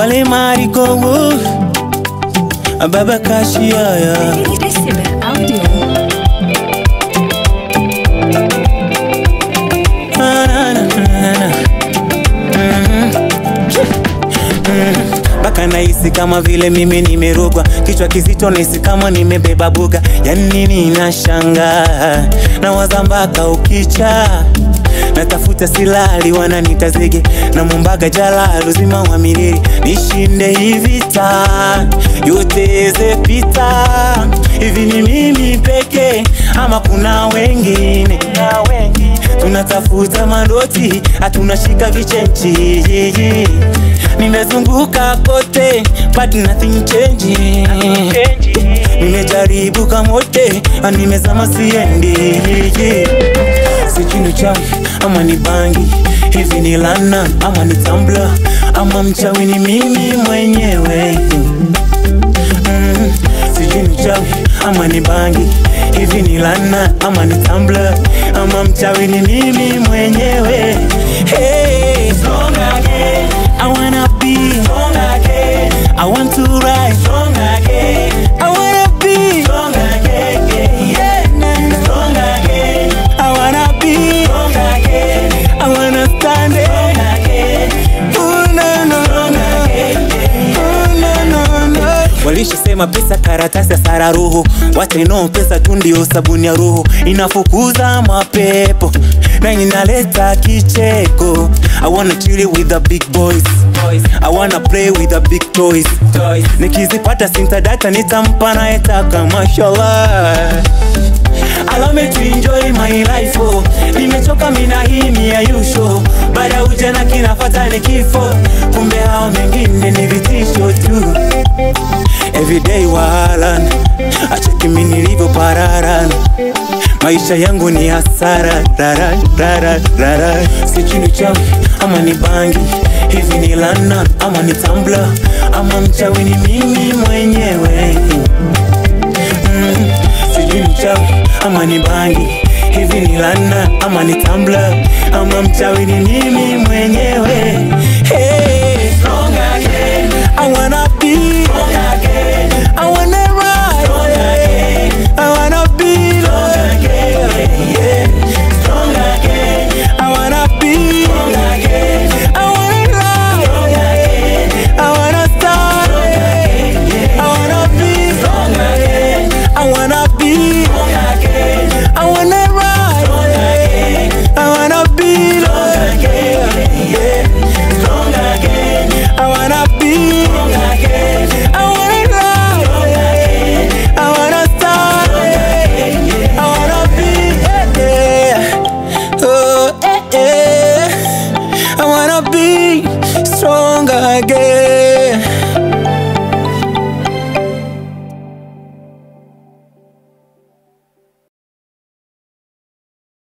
Wale marigongo Baba Kashia Baka naisi kama vile mimi nimerogwa, kichwa kizito naisi kama nimebeba buga. Yani nini nashanga na wazambaka ukicha, natafuta silali wananita zege, na mumbaga jalalu zima wa milili. Nishinde hivita yote ze pita, hivi ni mimi peke ama kuna wengine? Tunatafuta mandoti, hatunashika vichenchi. Nimezunguka kote, but nothing changing. Nimejaribu kamote, nimezama siendi. Sijui chawi ama ni bangi, hivi ni lana ama ni Tumblr, ama mchawi ni mimi mwenyewe. Sijui chawi ama ni bangi, hivi ni lana ama ni Tumblr, ama mchawi ni mimi mwenyewe. Hey, strong again, I wanna be strong again, I want to rise strong again, I wanna be strong again, yeah, strong again, I wanna be strong again, I wanna stand strong again, oh no no, strong again, oh no no no. Walisha sema pesa karatasi ya sara roho, wateno pesa tu ndio sabuni ya roho, inafukuza mapepo na inaleta kicheko. I wanna chill with the big boys, I wanna play with the big toys. Nikizipata sinta data nitampa na etaka, mashallah. Allow me to enjoy my life, oh. Nimechoka mina hii ni ya yusho, baada ujana kinafata ni kifo, kumbe hao mengine ni vitisho tu. Everyday wahala, acheki mimi nilivyo pararan, maisha yangu ni hasara, rara. Sijui chawi ama ni bangi, hivi ni lana ama ni Tumblr, ama mchawi ni mimi mwenyewe. Sijui chawi ama ni bangi, hivi ni lana ama ni Tumblr, ama mchawi ni mimi mwenyewe.